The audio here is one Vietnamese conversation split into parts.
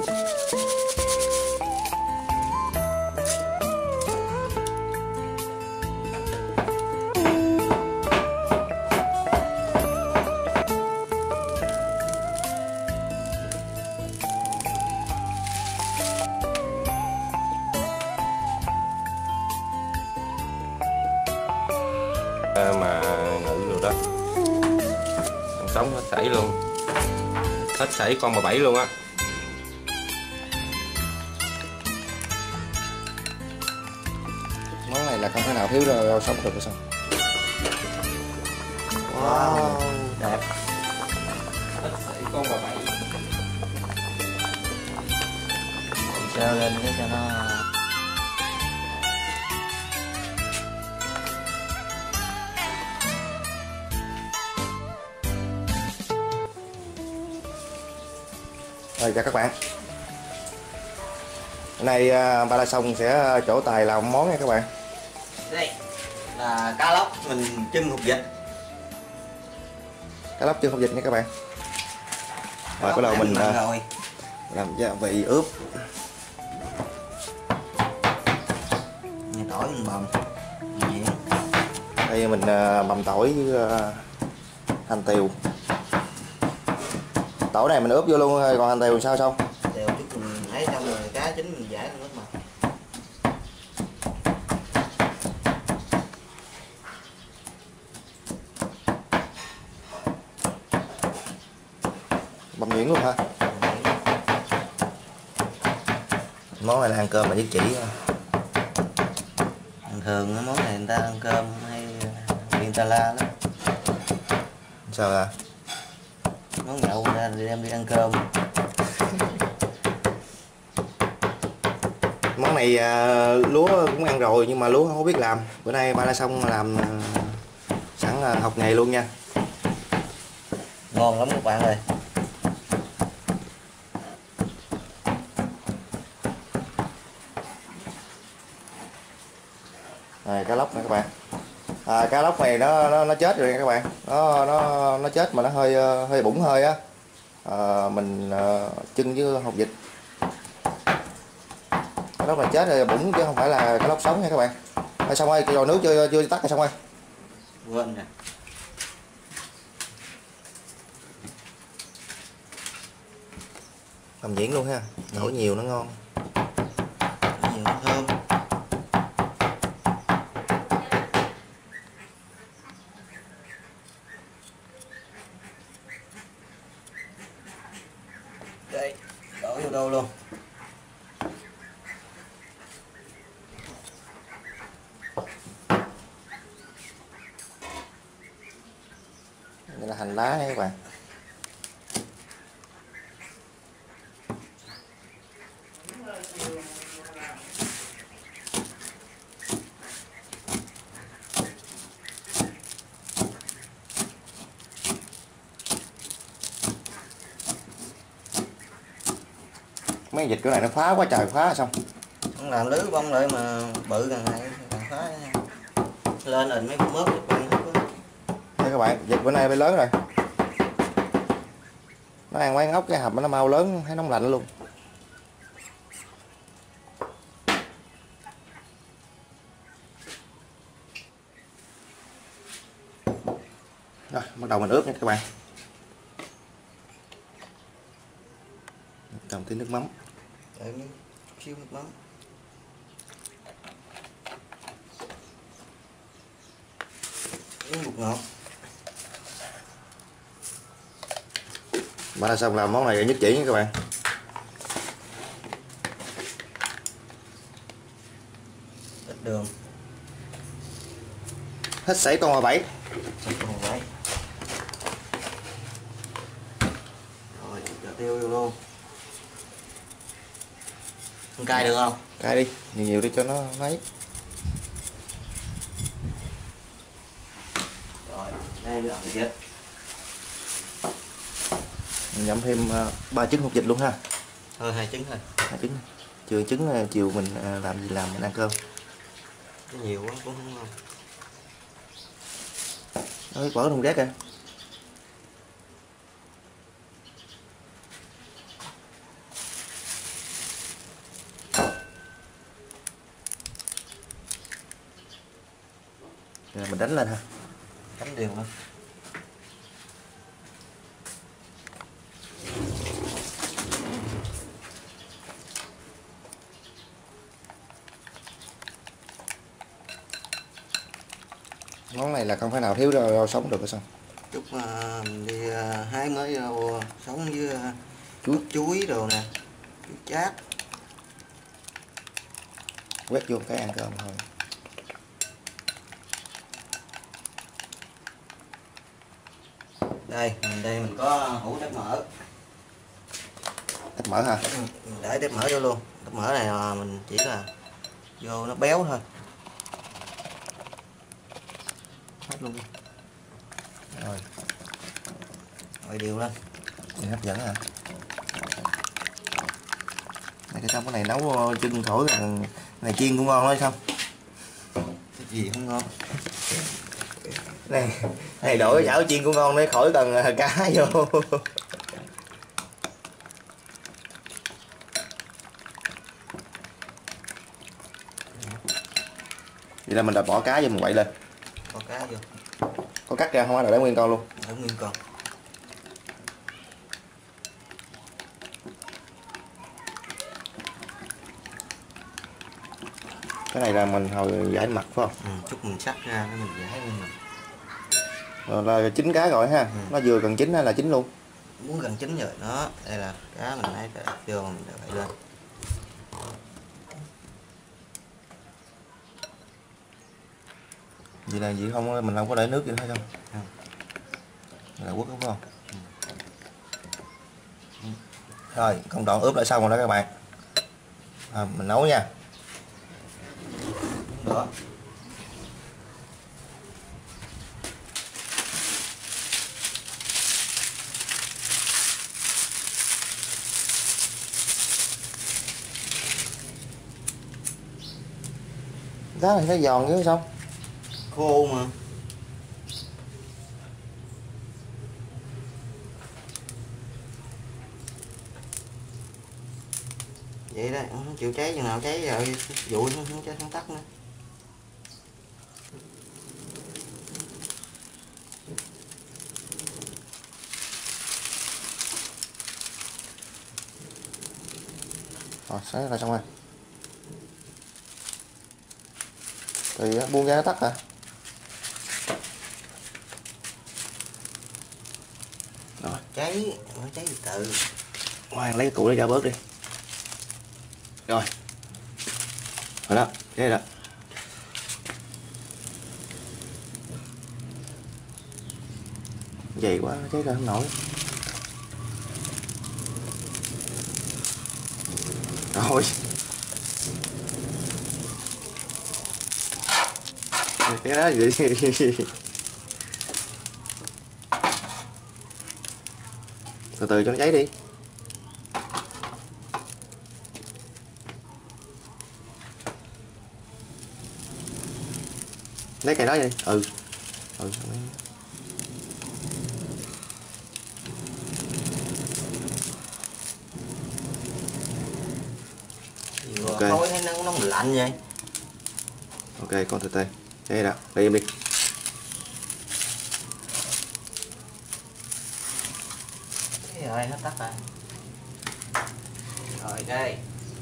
Mà ngự rồi đó, con sống hết sảy luôn, hết sảy con 17 luôn á. Món này là không thể nào thiếu rau sống được sao? Wow, đẹp. Hết sảy con 17. Sơ lên cái cho nó rồi. Chào các bạn, hôm nay Ba La Sông sẽ trổ tài làm món nha các bạn. Đây là cá lóc mình chưng hột vịt. Cá lóc chưng hột vịt nha các bạn. Rồi bắt đầu mình làm gia vị ướp. Như tỏi mình bầm nhuyễn. Đây mình bầm tỏi với hành tiêu. Tỏi này mình ướp vô luôn rồi, còn hành tiêu sao xong? Đều chút mình lấy xong rồi cá chín mình giải nước mà. Bầm nhuyễn luôn hả? Món này là ăn cơm mà với chỉ. Thường cái món này người ta ăn cơm hay viên ta la lắm. Sao à? Món nhậu người ta đem đi ăn cơm. Món này lúa cũng ăn rồi nhưng mà lúa không có biết làm. Bữa nay Ba La Sông làm sẵn học nghề luôn nha. Ngon lắm các bạn ơi. Này cá lóc nè các bạn. Cá lóc này nó chết rồi nha các bạn. Nó chết mà nó hơi bủng hơi á. Mình chưng với hột vịt. Cá lóc này chết rồi bủng chứ không phải là cá lóc sống nha các bạn. Xong ơi, rồi nước chưa tắt rồi xong ơi. Quên nè. Làm nhuyễn luôn ha. Nổi nhiều nó ngon. Nhiều nó thơm. Đây, đổ vô đâu luôn. Đây là hành lá nha các bạn. Mấy vịt cái này nó phá quá trời, phá xong. Không làm lưới bông lại mà bự càng ngày càng phá nha. Lên rồi mấy con mớp các bạn hết quá. Đây các bạn, vịt bữa nay phải lớn rồi. Nó ăn quán ốc cái hầm nó mau lớn, thấy nóng lạnh luôn. Rồi, bắt đầu mình ướp nha các bạn. Cầm tí nước mắm. Để miếng xíu nước mắm. Miếng bột ngọt. Ba La Sông làm món này nhất chỉ nha các bạn. Ít đường. Hết sảy con 17. Còn vậy. Rồi, cho tiêu vô luôn. Ăn cay được không? Cay đi, nhiều nhiều đi cho nó lấy. Rồi, đây là vịt. Mình nhậm thêm 3 trứng hột vịt luôn ha. Thôi 2 trứng thôi. 2 trứng. Chưa trứng chiều mình làm gì làm mình ăn cơm. Cái nhiều quá cũng không ngon. Nói bỏ thùng rác kìa. Rồi mình đánh lên ha. Đánh đều lên. Món này là không phải nào thiếu rau sống được hay sao? Chút mình đi hái mới rau sống với chuối đồ nè, chuối chát. Quét vô cái ăn cơm thôi. Đây mình có hũ tép mỡ. Tép mỡ hả? Mình để tép mỡ vô luôn. Tép mỡ này mình chỉ là vô nó béo thôi. Hết luôn. Rồi. Rồi điều lên. Nhìn hấp dẫn hả? Này cái trong cái này nấu chân thổi này chiên cũng ngon đấy không? Cái gì không ngon. Này đổi cái chảo chiên cũng ngon đấy, khỏi cần cá vô. Vậy là mình đã bỏ cá vô mình quậy lên. Có cá vô. Có cắt ra không hay là để nguyên con luôn? Để nguyên con. Cái này là mình hồi giải mặt phải không? Chút mình sắc ra để mình giải lên mình. Rồi là chín cá rồi ha. Nó vừa gần chín hay là chín luôn? Muốn gần chín rồi đó. Đây là cá mình lấy đặt vô mình đợi lên. Vậy là gì không, mình không có để nước vậy thôi không? Là quất đúng không? Rồi công đoạn ướp đã xong rồi đó các bạn. Mình nấu nha. Đó. Cá này nó giòn chứ xong. Khô mà. Vậy đó, không chịu cháy chừng nào cháy rồi dụi không cháy không tắt nữa. Rồi sáng là xong rồi. Thì buông ra nó tắt hả? Rồi Cháy, nó cháy từ từ. Ngoan lấy cái củ để ra bớt đi. Rồi. Rồi đó, thế đó. Dày quá, cháy ra không nổi. Rồi. Cái đó gì? Từ từ cho nó cháy đi. Lấy cây đó đi. Ừ. Ok. Khói thấy nó lạnh vậy. Ok, con từ từ. Đây đó, lấy em đi. Thế rồi, nó tắt rồi. Rồi đây.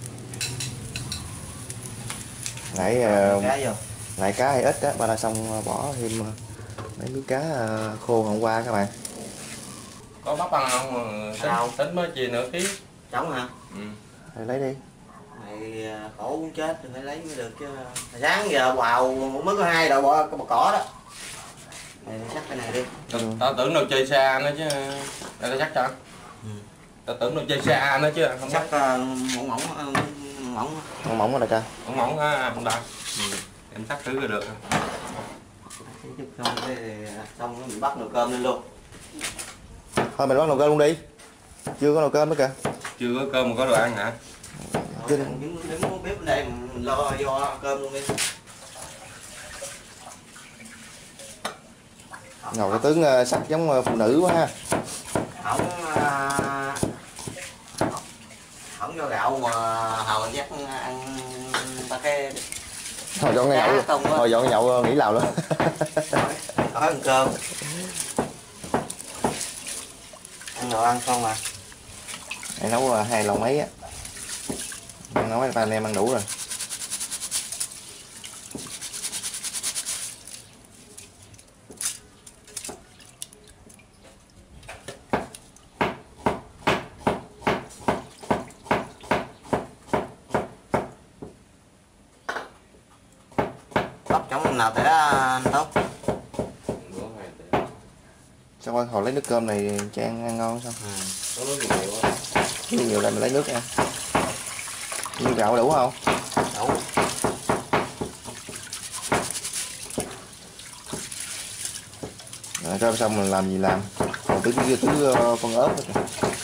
Nãy Cá vô. nãy cá hay ít á, ba la xong bỏ thêm mấy miếng cá khô hôm qua các bạn. Có bắp ăn không? Tính mới chia nửa ký. Trống hả? Rồi lấy đi. Này khổ cũng chết thì phải lấy mới được chứ. Sáng giờ vào mới có 2 đội bò cỏ đó. Này chắc cái này đi. Tao tưởng đâu chơi xa nữa chứ. Đây tao chắc cho. Tao tưởng đâu chơi xa nữa chứ. Không chắc mỏng mỏng Mỏng mỏng rồi cha. mỏng mỏng á không ta. Em chắc thử rồi được. chút xong cái xong nó bị bắt nồi cơm lên luôn. Thôi mình bắt nồi cơm luôn đi. Chưa có nồi cơm nữa kìa. Chưa có cơm mà có đồ ăn hả? Đứng bếp bên đây mình lo vô cơm luôn đi. Ngồi cái tướng sắc giống phụ nữ quá ha. Không cho gạo mà hồi dắt ăn ba cái Thôi dọn cái nhậu, thôi dọn cái nhậu nghỉ làm luôn. Hỏi ăn cơm. Ăn đồ ăn không à? Em nấu 2 lon mấy á. Em nấu ba anh em ăn đủ rồi. Bắp trong nào tại đó anh Tốt? Xong rồi hồi lấy nước cơm này cho ăn ngon xong. Có nước nhiều quá. Nhiều là mình lấy nước nha. Như gạo đủ không? Đủ. Rồi cho xong mình làm gì làm. Còn cứ con ớt nữa kìa.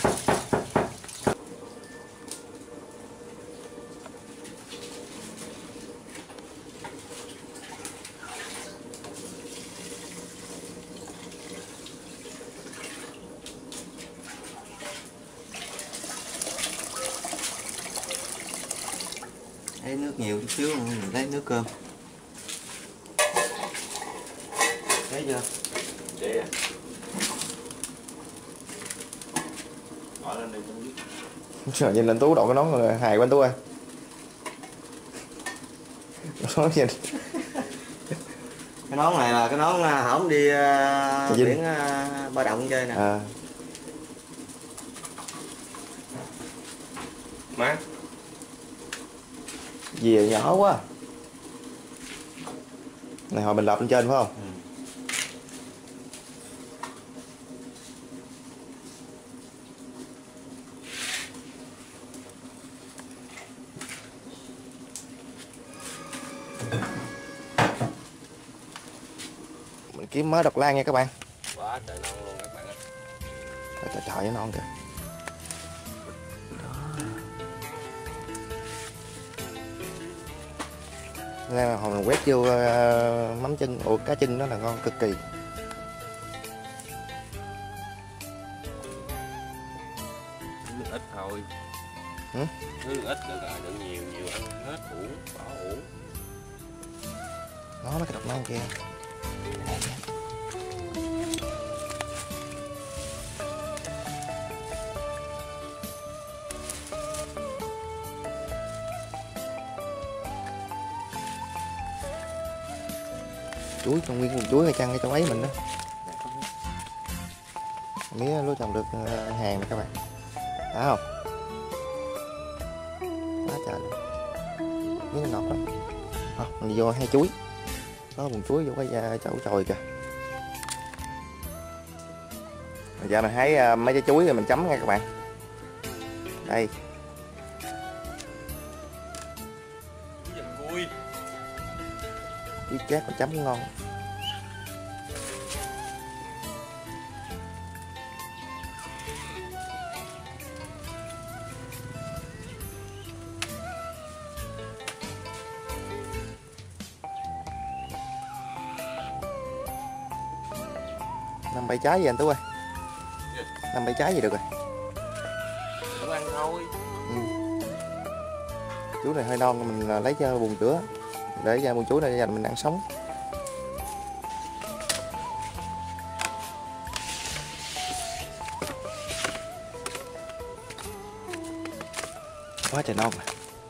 Lấy nước nhiều chút xíu mình lấy nước cơm. Thấy chưa? Để bỏ lên đây không biết. Trời, nhìn lên Tú đội cái nón rồi hài quanh Tú ơi. Nó nhìn. Cái nón này là cái nón hổng đi biển Ba Động chơi nè. À. Má. Gì nhỏ quá. Này hồi mình lọc lên trên phải không? Mình kiếm mớ độc lan nha các bạn. Quá trời non luôn các bạn ơi. Trời trời nó non kìa. Đây hồi mình quét vô mắm chân, cá chân nó là ngon cực kỳ. Nước ít thôi. Ừ? Nước ít đừng nhiều, nhiều ăn hết uổng, bỏ uổng. Đó, cái độc lan kia. Chuối, con nguyên con chuối hay chăng cái chỗ ấy mình đó. Mía lúa trồng được hàng nè các bạn. Đã không? Quá trời luôn. Mía nó ngọt lắm. Mình vô 2 chuối. Có bùn chuối vô cái chậu chồi kìa. Bây giờ mình hái mấy trái chuối rồi mình chấm nha các bạn. Đây. Chuối chát mình chấm cũng ngon. Năm 7 trái gì anh Tú ơi? 5-7 trái gì được rồi. Không ăn thôi. Chuối này hơi non mình lấy cho buồn chữa. Để ra buồn chuối này dành mình ăn sống. Quá trời non.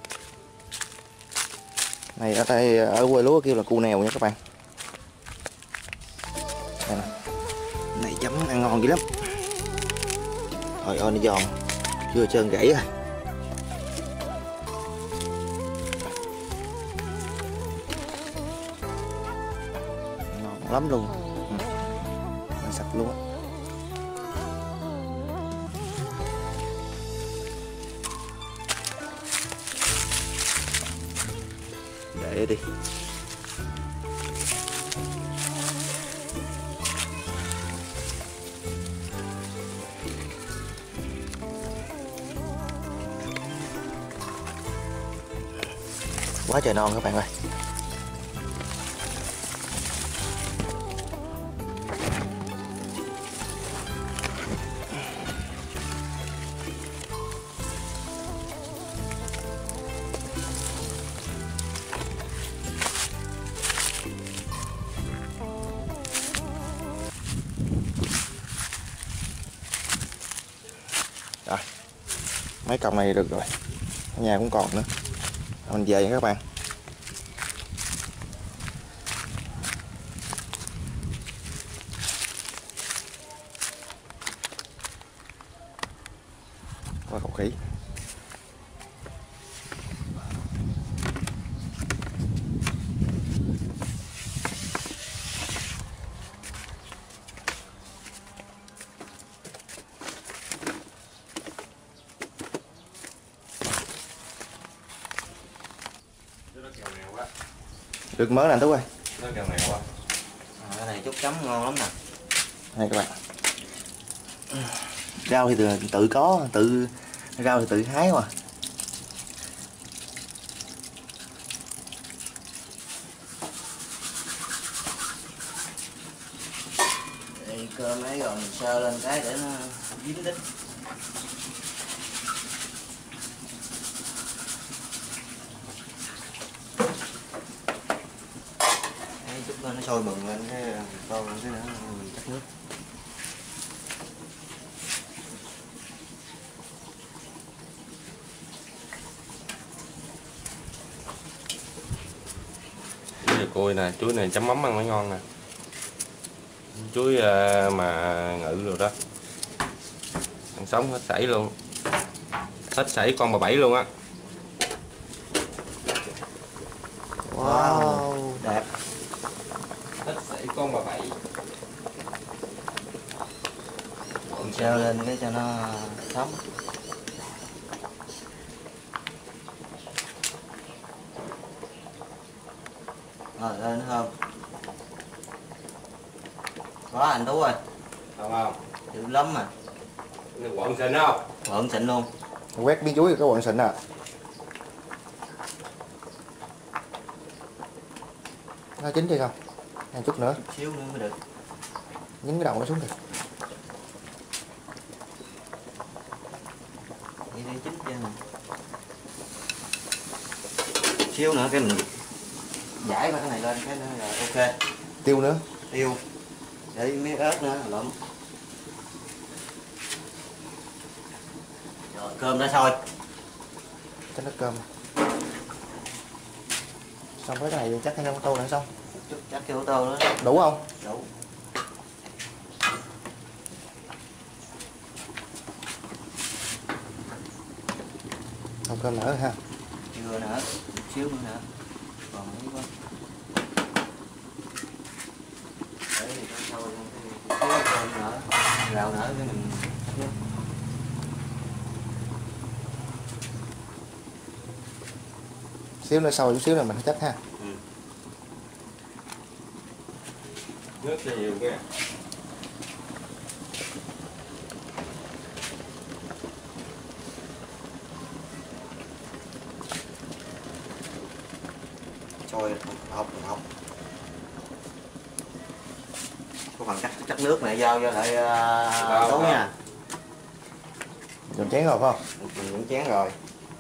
Này ở đây ở quê lúa kêu là cu nèo nha các bạn. Đây nè. Này chấm ăn ngon dữ lắm. Trời ơi nó giòn. Chưa trơn gãy rồi. Ngon lắm luôn. Sạch luôn á. Để đi. Quá trời non các bạn ơi. Mấy cọng này được rồi, ở nhà cũng còn nữa, mình về nha các bạn. Qua không khí. Được mớ nè anh Tú ơi. Nó kèo nghèo quá. Cái này chút chấm ngon lắm nè. Đây các bạn. Rau thì tự có, rau thì tự hái mà. Đây cơm ấy rồi mình sơ lên cái để nó dính đít. Đấy, chút nó sôi bừng lên cái con cái nữa mình chắc nước. Cùi nè, chuối này chấm mắm ăn mới ngon nè. Chuối mà ngự rồi đó. Ăn sống hết sảy luôn. Hết sảy con bà bảy luôn á. Wow, đẹp. Hết sảy con bà bảy. Mình treo lên cái cho nó thấm. Rồi lên hơn. Có anh Tú ơi. Không không? Dữ lắm mà. Được quận xịn không? Quận xịn luôn. Quét miếng chuối có quận xịn à. Nó chín đi không? Một chút nữa. Chút xíu nữa mới được. Nhấn cái đầu nó xuống kìa. Đi đi chín cho nè. Xíu nữa cái mình giải ba cái này lên cái nữa rồi ok. Tiêu nữa. Tiêu. Để miếng ớt nữa lụm. Rồi cơm đã sôi. Cái nước cơm. Xong cái này chắc thêm tô nữa xong. Chút chắc cái ô tô nữa. Đủ không? Đủ. Không cơm nữa ha. Chưa nữa, chút xíu nữa nữa. Còn mấy quá. Để thì nó sôi luôn cái xíu cơm nữa. Rau nữa cái mình thắt nước. Xíu nữa sôi chút xíu là mình chắc ha. Nước cho nhiều kìa. Sôi học. Có phần chắc nước này giao cho lại Tú nha. Dùng chén rồi phải không? Mình cũng chén rồi.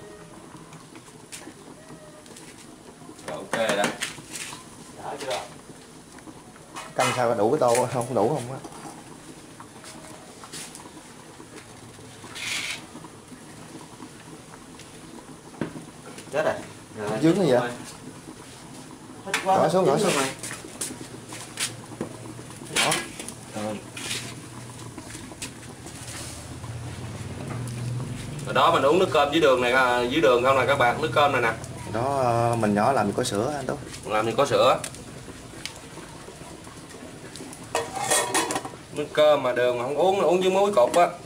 Rồi ok đó. Đỡ chưa? Canh sao đủ cái tô không đủ không á. Chết rồi. Rồi Dướng cái gì vậy? thích quá. Gõ xuống. Rồi. Đó. Rồi đó mình uống nước cơm dưới đường này, dưới đường không nè các bạn, nước cơm này nè. Đó mình nhỏ làm gì có sữa anh Tú. Làm thì có sữa. Nước cơm mà đường mà không uống, uống với muối cục á.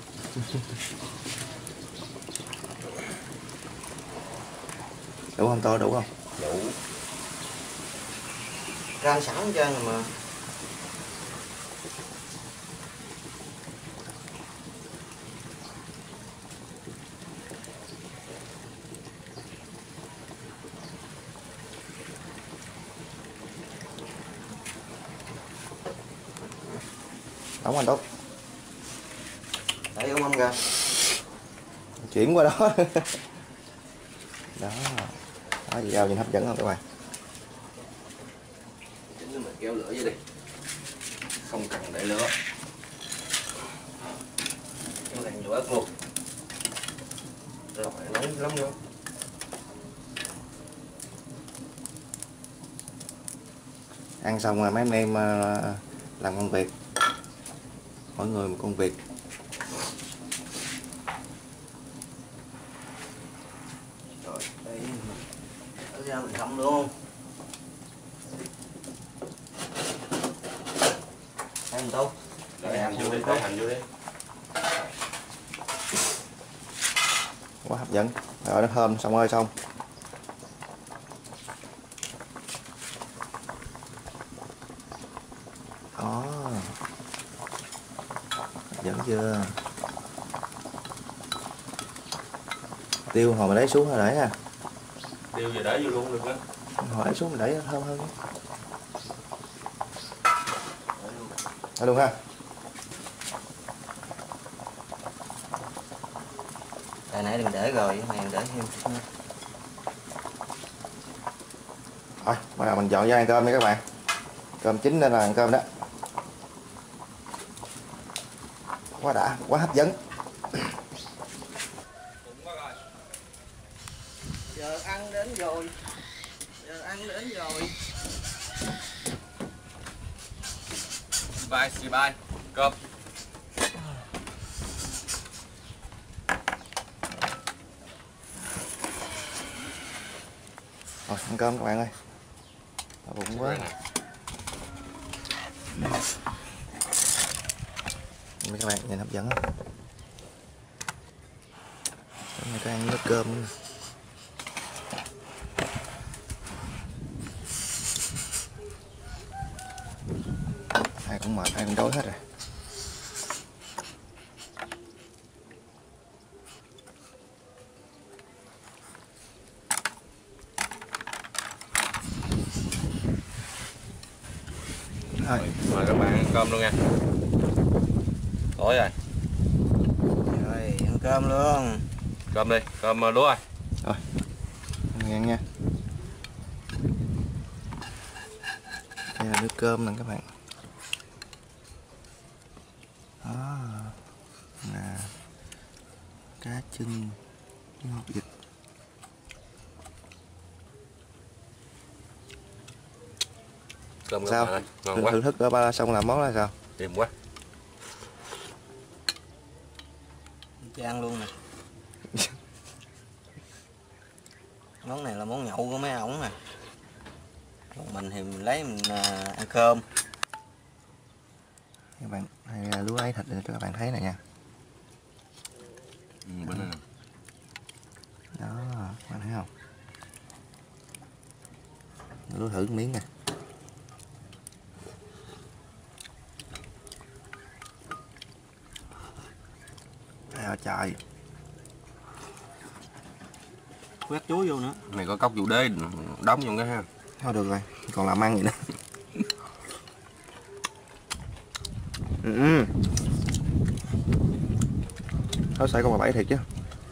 Đủ không tô đủ không? Đủ. Rang sẵn cho mà. Đóng anh Tú. Để ông ra. Chuyển qua đó. Đó. Đó gì rau nhìn hấp dẫn không các bạn? Chính là mình kéo lửa vô đi. Không cần để lửa. Kéo lên nhiều ớt luôn. Nóng lắm luôn. Ăn xong rồi mấy anh em làm công việc, mỗi người một công việc. Rồi đây ở ra mình xong luôn. Thấy mình tốt. Để hành vô đi, để hành vô đi. Quá hấp dẫn. Rồi nó thơm xong ơi xong. Đó. Hấp dẫn chưa? Tiêu hồi mình lấy xuống rồi để ha. Tiêu về để vô luôn được á. Hồi lấy xuống mình để thơm hơn. Để luôn ha. Hồi nãy mình để rồi, này mình để thêm chút nữa. Rồi, bắt đầu mình dọn ra ăn cơm nha các bạn. Cơm chín nên là ăn cơm đó. Quá đã, quá hấp dẫn. Giờ ăn đến rồi. Giờ ăn đến rồi. Xì bai, cơm. Rồi, ăn cơm các bạn ơi. Đói bụng quá. Mấy các bạn nhìn hấp dẫn không? Người ta ăn nước cơm nữa. Ai cũng mệt, ai cũng đói hết rồi. Thôi, Mời các bạn ăn cơm luôn nha. Tối rồi. Rồi, ăn cơm luôn. Cơm đi, cơm lúa rồi. rồi. Ăn nha. Đây là nước cơm nè các bạn. Đó. Là cá chưng với hột vịt. Cơm các Sao? bạn ơi, ngon quá. Thưởng thức ba xong làm món là sao? Tìm quá. Cho ăn luôn nè. Món này là món nhậu của mấy ổng nè. Còn mình thì mình lấy mình ăn cơm. Các bạn, hay là lúa ấy thịt để cho các bạn thấy này nha. Bữa nay. Đó, các bạn thấy không? Lúa thử một miếng nè. Trời. Quét chuối vô nữa. Này có cốc vụ đế đóng vô cái ha. Thôi được rồi, còn làm ăn gì nữa. Thôi xay con bà bảy thiệt chứ.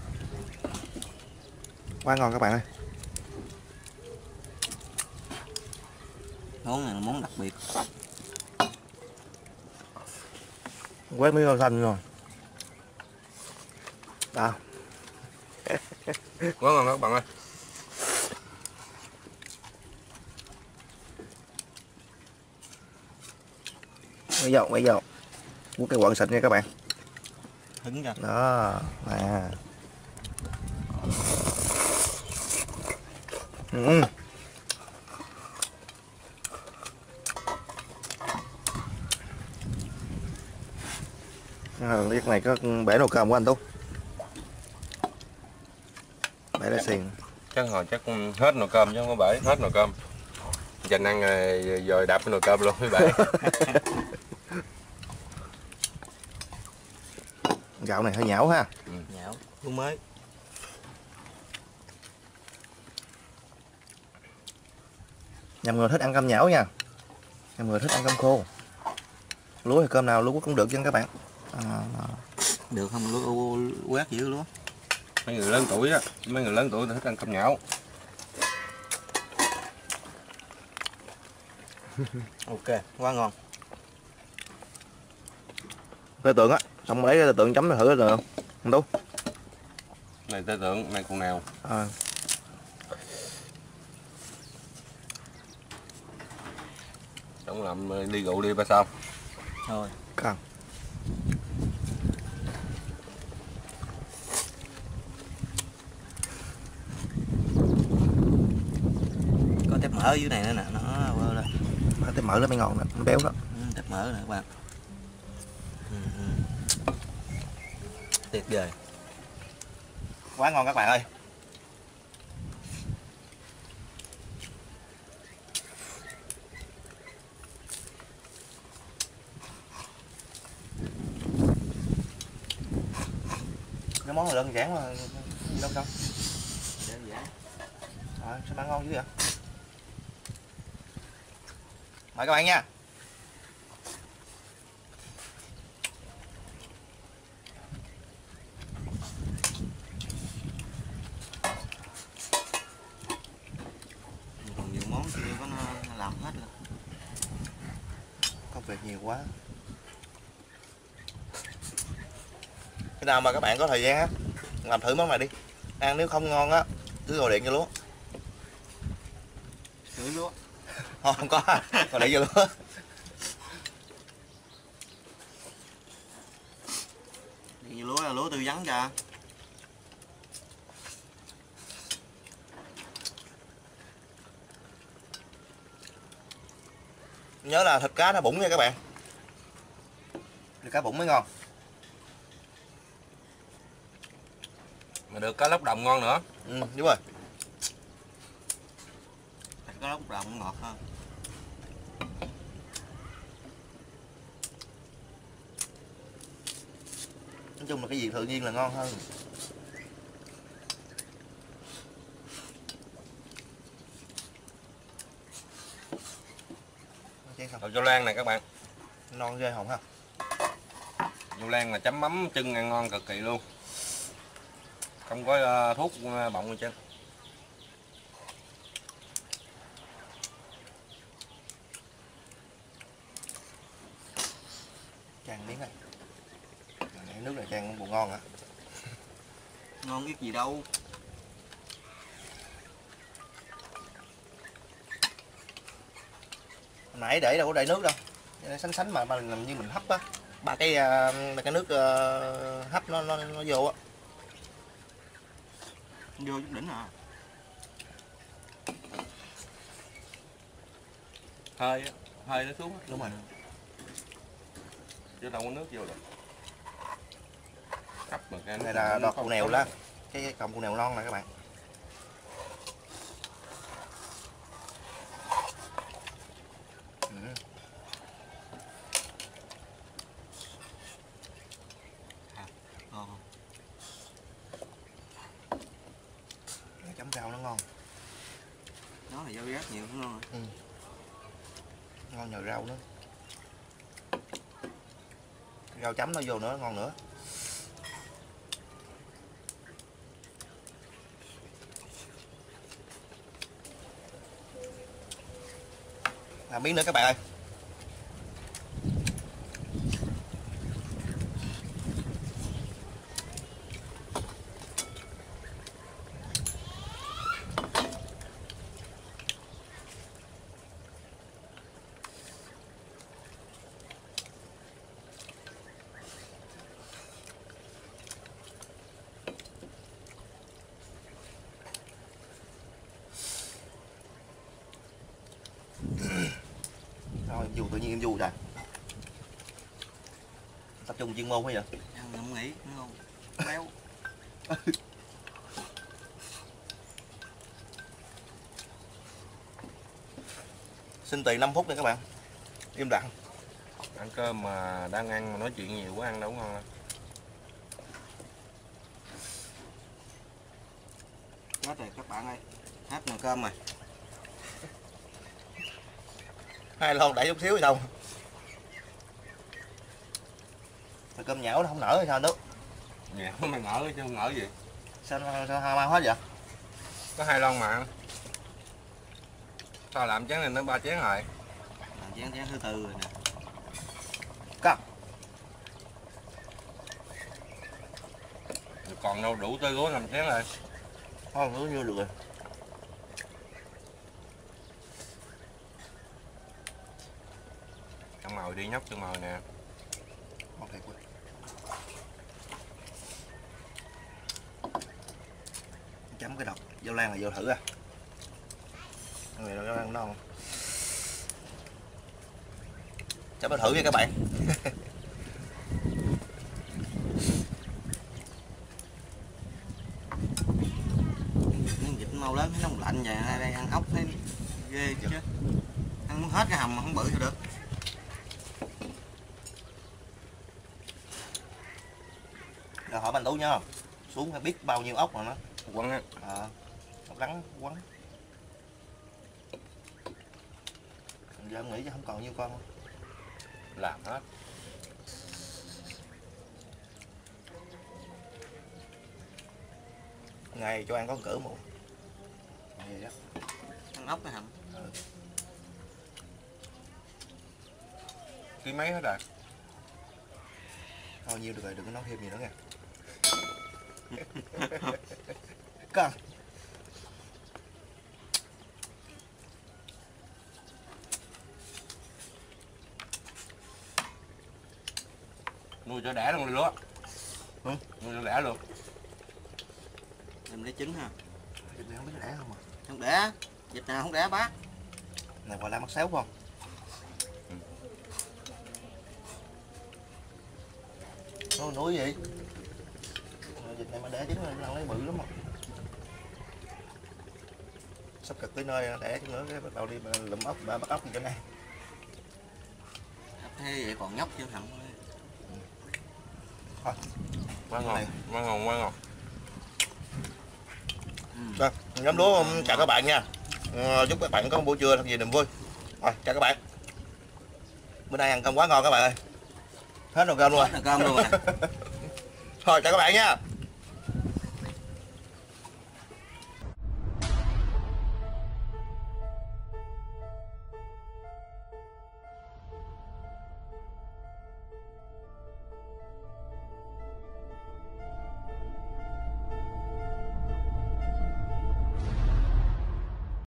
Quá ngon các bạn ơi. Món này là món đặc biệt. Quét miếng rau xanh rồi. Đó. Quá ngon các bạn ơi. Quay vô. Quất cái quần xịt nha các bạn. Hứng ra. Đó, à. Cái này có bể nồi cơm của anh Tú. Bể lá xiên. Chắc hồi chắc hết nồi cơm chứ không có bể, hết nồi cơm. Dành ăn rồi đạp cái nồi cơm luôn với bể. Gạo này hơi nhão ha. Nhão, lúa mới. Nhằm người thích ăn cơm nhão nha. Nhằm người thích ăn cơm khô. Lúa thì cơm nào lúa cũng được chứ các bạn. Được không? Lúa quét dữ lúa. Mấy người lớn tuổi á, mấy người lớn tuổi thích ăn cơm nhão. Ok, quá ngon. Cái tượng á, xong lấy cái tượng chấm thử được không? Không Tú. Này tư tưởng, này cù nào. Đúng làm đi rượu đi ba sao. Thôi. Cần. Có tép mỡ ở dưới này nữa nè, nó quơ lên. Tép mỡ nó mới ngon đó, nó béo đó. Tép mỡ nè các bạn. Tuyệt vời. Quá ngon các bạn ơi. Cái món này đơn giản mà đâu đâu. Đơn giản. Sao mà ngon dữ vậy? Mời các bạn nha. Còn nhiều món chưa có nó làm hết rồi. Công việc nhiều quá. Khi nào mà các bạn có thời gian á, làm thử món này đi. Ăn nếu không ngon á, cứ gọi điện cho Lúa. Chửi lúa. Không có, gọi điện cho Lúa. Điện như lúa là lúa tư vấn cho. Nhớ là thịt cá nó bụng nha các bạn. Thịt cá bụng mới ngon. Mà được cá lóc đồng ngon nữa. Ừ, đúng rồi. Thịt có lóc đồng ngọt hơn. Nói chung là cái gì tự nhiên là ngon hơn. Rồi dâu lan này các bạn. Non ghê Hồng ha. Dâu lan là chấm mắm chân ăn ngon cực kỳ luôn. Không có thuốc bọng gì chứ. Chan miếng này. Nước này chan cũng ngon hả? Ngon biết gì đâu. Nãy để đâu có để nước đâu. Để sánh mà làm như mình hấp á. Ba cái nước hấp nó vô á. Vô chút đỉnh à. Hơi nó xuống. Đúng rồi. Chứ đâu có nước vô được. Hấp mà cái Này là đọt củ nèo đó. Cái cọng củ nèo non này các bạn. Ngon. Chấm rau nó ngon. Nó là rau rác nhiều cũng ngon. Ngon nhờ rau nữa. Rau chấm nó vô nữa ngon nữa. Làm miếng nữa các bạn ơi. Rồi em dù tự nhiên em dù rồi. Tập trung chuyên môn hay vậy? Ăn không nghĩ nó ngon. Béo. Xin tiền 5 phút nha các bạn. Im lặng. Ăn cơm mà đang ăn mà nói chuyện nhiều quá ăn đâu ngon đâu. Chết rồi các bạn ơi. Hết nồi cơm rồi. 2 lon đẩy chút xíu thì đâu. Rồi cơm nhão nó không nở hay sao nước? Dạ, mày ngỡ chứ không ngỡ gì. Sao mau hết vậy? Có 2 lon mà. Sao làm chén này nó 3 chén rồi. Chén thứ tư rồi nè. Cắt. Còn đâu đủ tới gối 5 chén rồi. Không, cứ như được rồi. Chân mồi đi nhóc, chân mồi nè. Ngon thiệt quá. Chấm cái đọt dâu lan là vô thử à. Người dâu lan non. Chấm thử nha các bạn. Miếng vịt màu lớn thấy nó còn lạnh vậy, đây ăn ốc thấy ghê chứ. Ăn muốn hết cái hầm mà không bự sao được. Rồi hỏi anh Tú nhá. Xuống phải biết bao nhiêu ốc mà nó. Quấn á. Ốc rắn quấn. Giờ em nghĩ chứ không còn nhiêu con không? Làm hết. Ngày cho ăn có cỡ một. Vậy đó. Ăn ốc cái hầm. Ký mấy hết rồi. Thôi nhiêu được rồi, đừng có nói thêm gì nữa nha. Con. Nuôi cho đẻ luôn đi lúa. Ừ. Nuôi cho đẻ luôn. Em lấy trứng ha. Vịt này không biết đẻ không à? Không đẻ. Vịt nào không đẻ bác. Này gọi là mắt xéo không? Nó núi gì? Vịt này mà đẻ trứng là ăn lấy bự lắm mà. Sắp cực tới nơi đẻ trứng nữa cái bắt đầu đi lụm ốc bắt ốc gì chỗ này. Thế vậy còn nhóc chưa hầm. Thôi. Quá ngon, quá ngon, quá ngon. Rồi, nhóm lúa chào các bạn nha. Chúc các bạn có một buổi trưa thật gì niềm vui. Rồi, chào các bạn. Bữa nay ăn cơm quá ngon các bạn ơi. Hết nồi cơm luôn. Hết nồi cơm luôn rồi. Thôi chào các bạn nha.